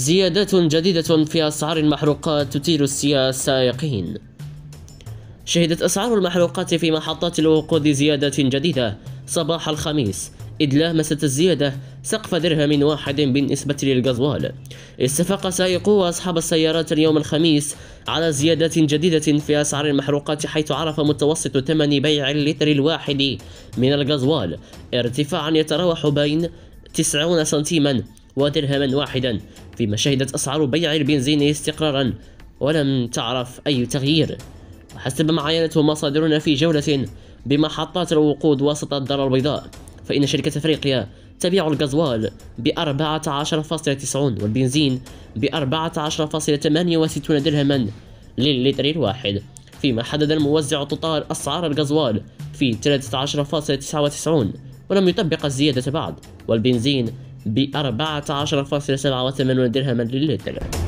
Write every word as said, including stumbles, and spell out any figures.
زيادات جديدة في أسعار المحروقات تثير السائقين. شهدت أسعار المحروقات في محطات الوقود زيادات جديدة صباح الخميس، إذ لامست الزيادة سقف درهم واحد بالنسبة للغازوال. اتفق سائقو أصحاب السيارات اليوم الخميس على زيادات جديدة في أسعار المحروقات، حيث عرف متوسط ثمن بيع اللتر الواحد من الغازوال ارتفاعا يتراوح بين تسعين سنتيما ودرهما واحدا، فيما شهدت أسعار بيع البنزين استقرارا ولم تعرف أي تغيير. وحسب ما عينته مصادرنا في جولة بمحطات الوقود وسط الدار البيضاء، فإن شركة أفريقيا تبيع الغازوال ب أربعة عشر فاصلة تسعين والبنزين ب أربعة عشر فاصلة ثمانية وستين درهما للتر الواحد، فيما حدد الموزع توتال أسعار الغازوال في ثلاثة عشر فاصلة تسعة وتسعين ولم يطبق الزيادة بعد، والبنزين ب أربعة عشر فاصلة سبعة وثمانين درهما للتر.